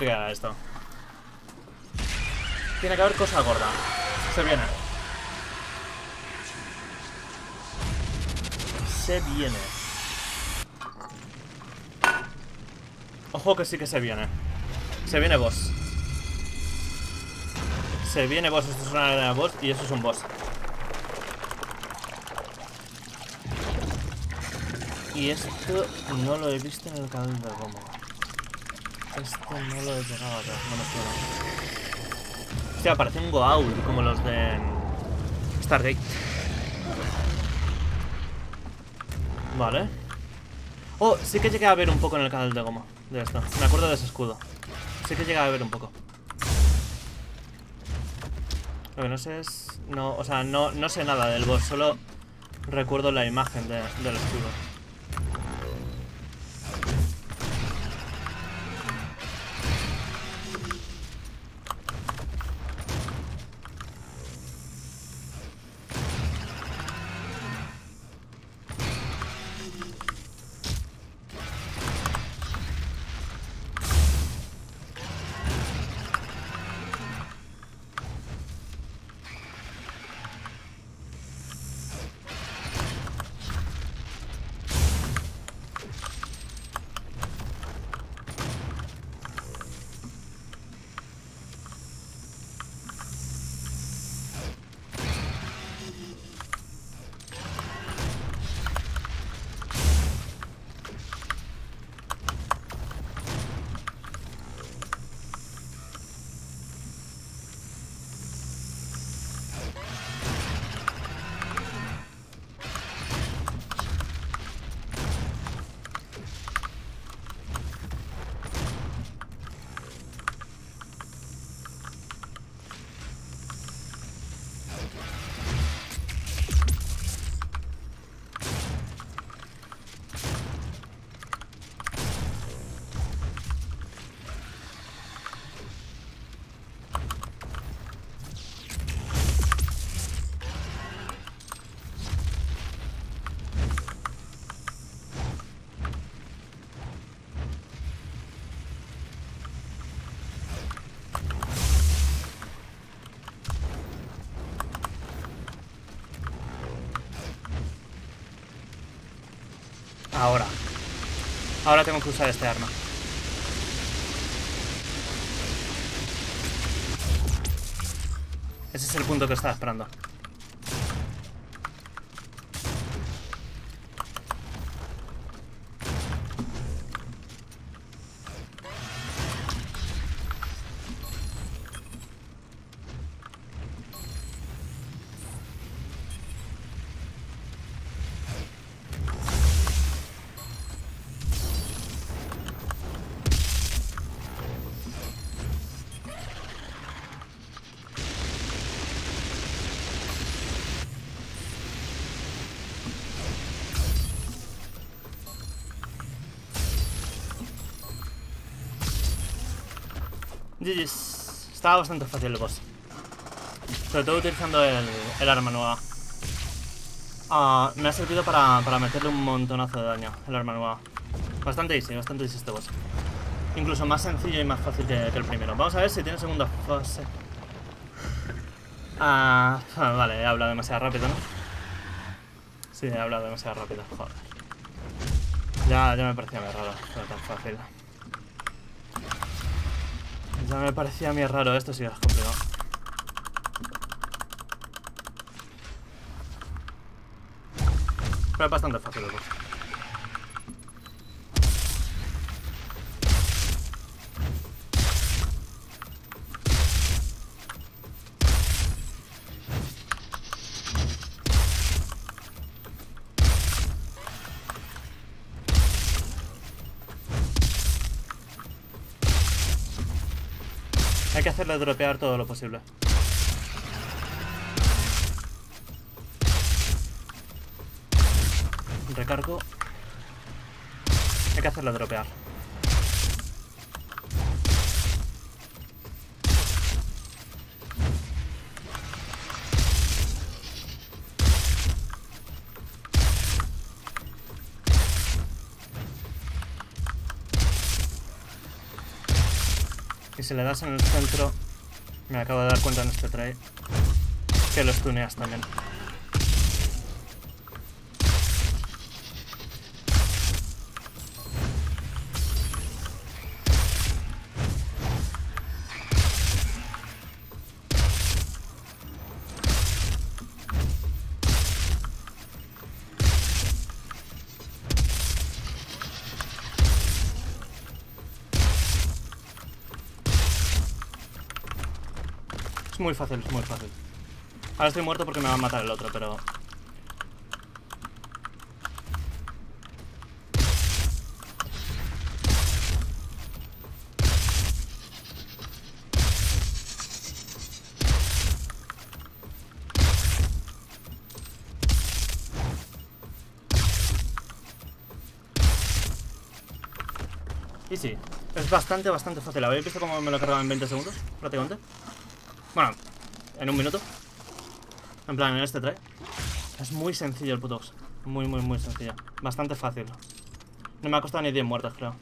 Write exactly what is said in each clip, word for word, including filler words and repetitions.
que era esto. Tiene que haber cosa gorda. Se viene. Se viene. Ojo que sí que se viene. Se viene boss. Se viene boss. Esto es una arena boss y eso es un boss. Y esto no lo he visto en el canal de Gomo. Esto no lo he pegado acá. No me suena. Hostia, parece un Goa'uld como los de Stargate. Vale. Oh, sí que llegué a ver un poco en el canal de Gomo. De esto. Me acuerdo de ese escudo. Sí que llegué a ver un poco. Lo que no sé es... No, o sea, no, no sé nada del boss. Solo recuerdo la imagen de, del escudo. Ahora. Ahora tengo que usar este arma. Ese es el punto que estaba esperando. G G's. Estaba bastante fácil el boss. Sobre todo utilizando el, el arma nueva. Uh, me ha servido para, para meterle un montonazo de daño el arma nueva. Bastante easy, bastante easy este boss. Incluso más sencillo y más fácil que, que el primero. Vamos a ver si tiene segunda fase. Ah, vale, he hablado demasiado rápido, ¿no? Sí, he hablado demasiado rápido, joder. Ya, ya me parecía muy raro, pero tan fácil. Ya me parecía a mí raro, esto sí es complicado. Pero es bastante fácil el boss. Hay que hacerle dropear todo lo posible. Recargo. Hay que hacerle dropear. que si le das en el centro, me acabo de dar cuenta en este try, que los tuneas también. Es muy fácil, es muy fácil. Ahora estoy muerto porque me va a matar el otro, pero... Y sí, es bastante, bastante fácil. ¿Habéis visto cómo me lo he cargado en veinte segundos? Prácticamente. Bueno, en un minuto. En plan, en este try. Es muy sencillo el puto boss. Muy, muy, muy sencillo. Bastante fácil. No me ha costado ni diez muertes, creo.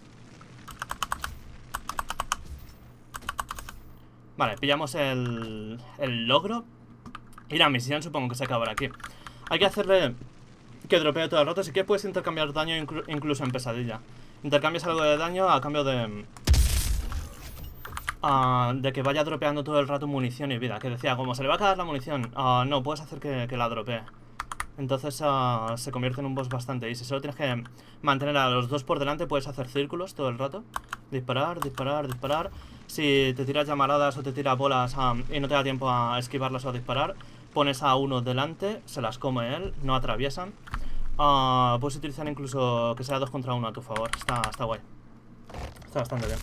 Vale, pillamos el, el logro. Y la misión supongo que se acabará aquí. Hay que hacerle que dropee todo el rato. Si quieres puedes intercambiar daño inclu incluso en pesadilla. Intercambias algo de daño a cambio de... Uh, de que vaya dropeando todo el rato munición y vida. Que decía, como se le va a acabar la munición, uh, no, puedes hacer que, que la dropee. Entonces uh, se convierte en un boss bastante easy. Solo tienes que mantener a los dos por delante. Puedes hacer círculos todo el rato. Disparar, disparar, disparar. Si te tiras llamaradas o te tiras bolas um, y no te da tiempo a esquivarlas o a disparar, pones a uno delante, se las come él, no atraviesan. Uh, puedes utilizar incluso que sea dos contra uno a tu favor. Está, está guay. Está bastante bien.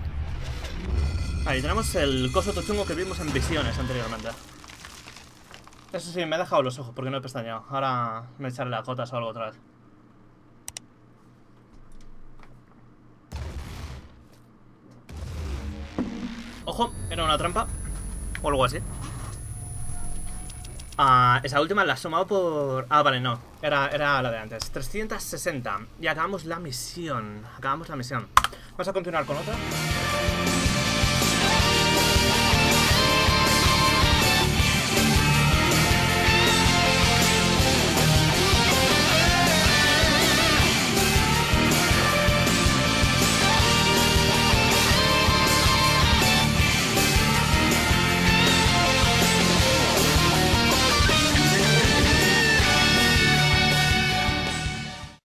Ahí tenemos el coso tochungo que vimos en visiones anteriormente. Eso sí, me he dejado los ojos porque no he pestañeado. Ahora me echaré las gotas o algo otra vez. Ojo, era una trampa o algo así. Uh, esa última la he sumado por... Ah, vale, no. Era, era la de antes. trescientos sesenta. Y acabamos la misión. Acabamos la misión. Vamos a continuar con otra.